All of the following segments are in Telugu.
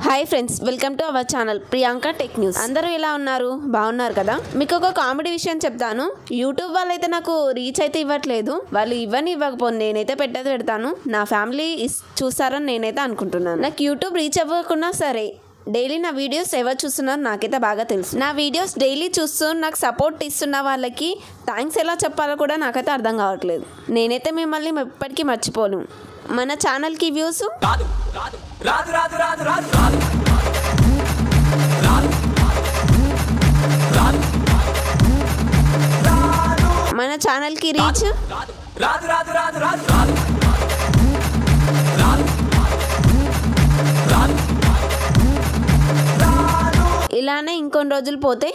Hi friends, welcome to our channel Priyanka tech news. అందరూ ఎలా ఉన్నారు? బాగున్నారు కదా? మీకు ఒక కామెడీ విషయం చెప్తాను. యూట్యూబ్ వాళ్ళైతే నాకు రీచ్ అయితే ఇవ్వట్లేదు. వాళ్ళు ఇవ్వకపోతే నేనైతే పెడతాను. నా ఫ్యామిలీ చూస్తారని నేనైతే అనుకుంటున్నాను. నాకు యూట్యూబ్ రీచ్ అవ్వకున్నా సరే డైలీ నా వీడియోస్ ఎవరు చూస్తున్నారు నాకైతే బాగా తెలుసు. నా వీడియోస్ డైలీ చూస్తూ నాకు సపోర్ట్ ఇస్తున్న వాళ్ళకి థ్యాంక్స్ ఎలా చెప్పాలో కూడా నాకైతే అర్థం కావట్లేదు. నేనైతే మిమ్మల్ని ఎప్పటికీ మర్చిపోను. మన ఛానల్కి వ్యూస్ మన ఛానల్కి రీచ్ ఇలానే ఇంకొన్ని రోజులు పోతే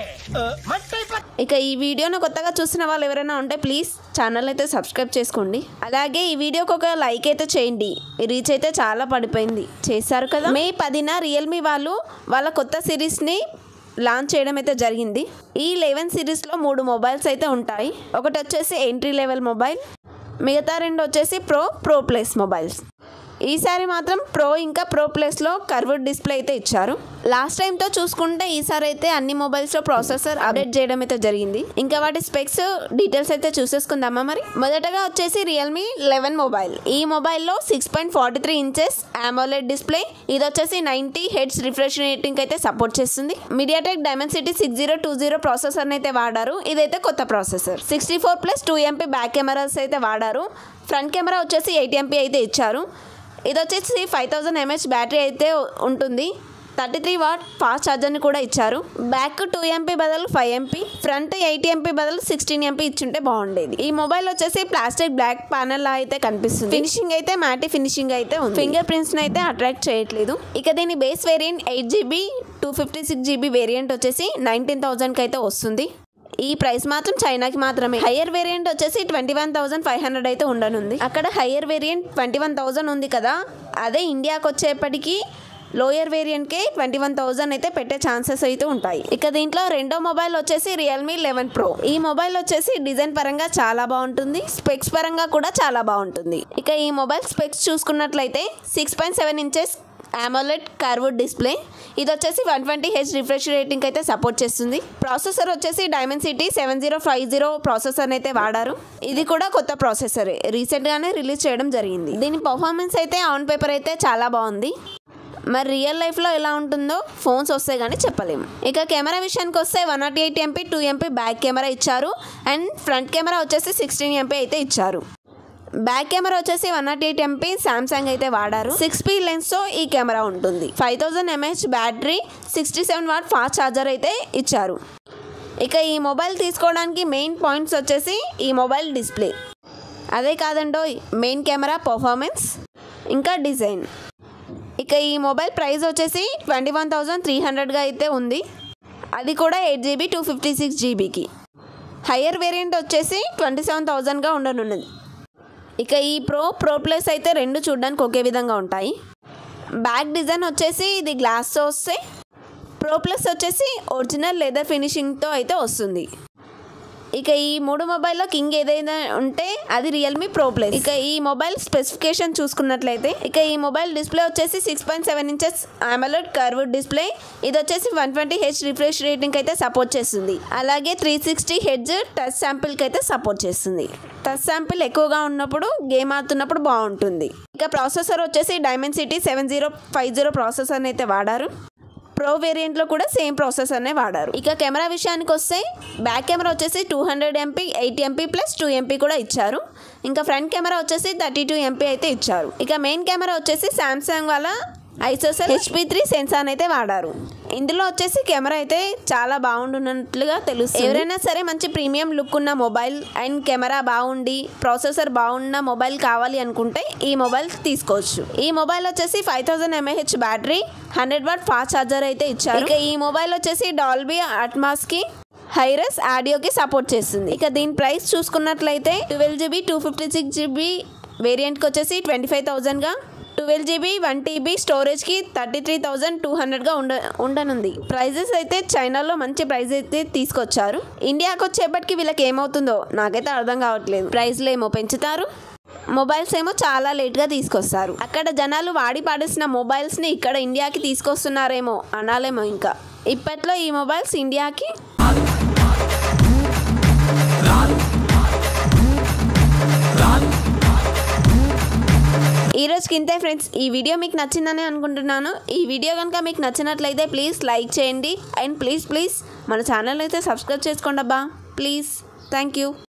ఇక ఈ వీడియోను కొత్తగా చూసిన వాళ్ళు ఎవరైనా ఉంటే ప్లీజ్ ఛానల్ అయితే సబ్స్క్రైబ్ చేసుకోండి. అలాగే ఈ వీడియోకి ఒక లైక్ అయితే చేయండి. రీచ్ అయితే చాలా పడిపోయింది. చేశారు కదా. మే 10న రియల్మీ వాళ్ళు వాళ్ళ కొత్త సిరీస్ని లాంచ్ చేయడం అయితే జరిగింది. ఈ 11 సిరీస్లో 3 మొబైల్స్ అయితే ఉంటాయి. ఒకటి వచ్చేసి ఎంట్రీ లెవెల్ మొబైల్, మిగతా 2 వచ్చేసి ప్రో ప్లస్ మొబైల్స్. ఈసారి మాత్రం ప్రో ఇంకా ప్రో ప్లస్లో కర్వ్డ్ డిస్ప్లే అయితే ఇచ్చారు. లాస్ట్ టైంతో చూసుకుంటే ఈసారి అయితే అన్ని మొబైల్స్లో ప్రాసెసర్ అప్డేట్ చేయడం అయితే జరిగింది. ఇంకా వాటి స్పెక్స్ డీటెయిల్స్ అయితే చూసేసుకుందామా మరి. మొదటగా వచ్చేసి రియల్మీ 11 మొబైల్. ఈ మొబైల్లో 6.43 ఇంచెస్ AMOLED డిస్ప్లే. ఇది వచ్చేసి 90 హెర్ట్జ్ రిఫ్రెష్ రేటింగ్ అయితే సపోర్ట్ చేస్తుంది. MediaTek Dimensity 6020 ప్రాసెసర్ అయితే వాడారు. ఇదైతే కొత్త ప్రాసెసర్. 64+2 MP బ్యాక్ కెమెరాస్ అయితే వాడారు. ఫ్రంట్ కెమెరా వచ్చేసి 8 MP అయితే ఇచ్చారు. ఇది వచ్చేసి 5000 mAh బ్యాటరీ అయితే ఉంటుంది. 33 వాట్ ఫాస్ట్ ఛార్జర్ని కూడా ఇచ్చారు. బ్యాక్ 2 MP బదులు 5 MP, ఫ్రంట్ 8 MP బదులు 16 MP ఇచ్చుంటే బాగుండేది. ఈ మొబైల్ వచ్చేసి ప్లాస్టిక్ బ్లాక్ ప్యానెల్ లా అయితే కనిపిస్తుంది. ఫినిషింగ్ అయితే మ్యాటి ఫినిషింగ్ అయితే ఉంది. ఫింగర్ ప్రింట్స్ అయితే అట్రాక్ట్ చేయట్లేదు. ఇక దీని base variant 8GB 256GB variant వచ్చేసి 19,000కి అయితే వస్తుంది. ఈ ప్రైస్ మాత్రం చైనాకి మాత్రమే. హయ్యర్ వేరియంట్ వచ్చేసి 21,500 అయితే ఉండనుంది. అక్కడ హయ్యర్ వేరియంట్ 21,000 ఉంది కదా, అదే ఇండియాకి వచ్చేప్పటికి లోయర్ వేరియంట్కే 21,000 అయితే పెట్టే ఛాన్సెస్ అయితే ఉంటాయి. ఇక దీంట్లో రెండో మొబైల్ వచ్చేసి రియల్మీ 11 ప్రో. ఈ మొబైల్ వచ్చేసి డిజైన్ పరంగా చాలా బాగుంటుంది, స్పెక్స్ పరంగా కూడా చాలా బాగుంటుంది. ఇక ఈ మొబైల్ స్పెక్స్ చూసుకున్నట్లయితే 6.7 ఇంచెస్ AMOLED కర్వ్డ్ డిస్ప్లే. ఇది వచ్చేసి 120 హెర్ట్జ్ రిఫ్రెష్ రేటింగ్ అయితే సపోర్ట్ చేస్తుంది. ప్రాసెసర్ వచ్చేసి Dimensity 7050 ప్రాసెసర్ అయితే వాడారు. ఇది కూడా కొత్త ప్రాసెసరే, రీసెంట్గానే రిలీజ్ చేయడం జరిగింది. దీని పర్ఫార్మెన్స్ అయితే ఆన్ పేపర్ అయితే చాలా బాగుంది. మరి రియల్ లైఫ్లో ఎలా ఉంటుందో ఫోన్స్ వస్తే కానీ చెప్పలేము. ఇక కెమెరా విషయానికి వస్తే 108 MP 2 MP బ్యాక్ కెమెరా ఇచ్చారు. అండ్ ఫ్రంట్ కెమెరా వచ్చేసి 16 MP అయితే ఇచ్చారు. బ్యాక్ కెమెరా వచ్చేసి 108 MP సామ్సంగ్ అయితే వాడారు. 6P లెన్స్తో ఈ కెమెరా ఉంటుంది. 5000 mAh battery, 67 watt fast charger అయితే ఇచ్చారు. ఇక ఈ మొబైల్ తీసుకోవడానికి మెయిన్ పాయింట్స్ వచ్చేసి ఈ మొబైల్ డిస్ప్లే, అదే కాదండో మెయిన్ కెమెరా పర్ఫార్మెన్స్ ఇంకా డిజైన్. ఇక ఈ మొబైల్ ప్రైస్ వచ్చేసి 21,300గా అయితే ఉంది. అది కూడా 8GB 256GBకి. హయ్యర్ వేరియంట్ వచ్చేసి 27,000గా ఉండనున్నది. ఇక ఈ ప్రో ప్లస్ అయితే 2 చూడడానికి ఒకే విధంగా ఉంటాయి. బ్యాక్ డిజైన్ వచ్చేసి ఇది గ్లాస్తో వస్తే, ప్రో ప్లస్ వచ్చేసి ఒరిజినల్ లెదర్ ఫినిషింగ్తో అయితే వస్తుంది. ఇక ఈ 3 మొబైల్లో కింగ్ ఏదైనా ఉంటే అది రియల్మీ ప్రో ప్లస్. ఇక ఈ మొబైల్ స్పెసిఫికేషన్ చూసుకున్నట్లయితే ఇక ఈ మొబైల్ డిస్ప్లే వచ్చేసి 6.7 ఇంచెస్ AMOLED కర్వ్డ్ డిస్ప్లే. ఇది వచ్చేసి 120 హెర్ట్జ్ రిఫ్రెష్ రేటింగ్ అయితే సపోర్ట్ చేస్తుంది. అలాగే 360 హెర్ట్జ్ టచ్ శాంపిల్కి అయితే సపోర్ట్ చేస్తుంది. టచ్ శాంపిల్ ఎక్కువగా ఉన్నప్పుడు గేమ్ ఆడుతున్నప్పుడు బాగుంటుంది. ఇక ప్రాసెసర్ వచ్చేసి Dimensity 7050 ప్రాసెసర్ అయితే వాడారు. ప్రో వేరియంట్లో కూడా సేమ్ ప్రాసెసర్నే వాడారు. ఇక కెమెరా విషయానికి వస్తే బ్యాక్ కెమెరా వచ్చేసి 200 MP 8 MP ప్లస్ 2 MP కూడా ఇచ్చారు. ఇంకా ఫ్రంట్ కెమెరా వచ్చేసి 32 MP అయితే ఇచ్చారు. ఇక మెయిన్ కెమెరా వచ్చేసి సామ్సంగ్ వాళ్ళ ISOCELL HP3 సెన్సార్ అయితే వాడారు. ఇందులో వచ్చేసి కెమెరా అయితే చాలా బాగుండున్నట్లుగా తెలుస్తుంది. ఎవరైనా సరే మంచి ప్రీమియం లుక్ ఉన్న మొబైల్ అండ్ కెమెరా బాగుండి ప్రాసెసర్ బాగున్న మొబైల్ కావాలి అనుకుంటే ఈ మొబైల్ తీసుకోవచ్చు. ఈ మొబైల్ వచ్చేసి 5000 mAh battery, 100 watt fast charger అయితే ఇచ్చారు. ఇక ఈ మొబైల్ వచ్చేసి డాల్బీ అట్మాస్కి హైరస్ ఆడియోకి సపోర్ట్ చేస్తుంది. ఇక దీని ప్రైస్ చూసుకున్నట్లయితే 12GB 256GB వేరియంట్కి వచ్చేసి 25,000గా, 12GB 1TB స్టోరేజ్కి 33,200గా ఉండనుంది. ప్రైజెస్ అయితే చైనాలో మంచి ప్రైస్ అయితే తీసుకొచ్చారు. ఇండియాకి వచ్చేపటికి వీళ్ళకి ఏమవుతుందో నాకైతే అర్థం కావట్లేదు. ప్రైస్లో ఏమో పెంచుతారు, మొబైల్స్ ఏమో చాలా లేట్గా తీసుకొస్తారు. అక్కడ జనాలు వాడి పాడేసిన మొబైల్స్ని ఇక్కడ ఇండియాకి తీసుకొస్తున్నారేమో అనాలేమో. ఇంకా ఇప్పట్లో ఈ మొబైల్స్ ఇండియాకి ఈ రోజుకి ఇంతే ఫ్రెండ్స్. ఈ వీడియో మీకు నచ్చిందని అనుకుంటున్నాను. ఈ వీడియో కనుక మీకు నచ్చినట్లయితే ప్లీజ్ లైక్ చేయండి అండ్ ప్లీజ్ మన ఛానల్ అయితే సబ్స్క్రైబ్ చేసుకోండి అబ్బా ప్లీజ్. Thank you.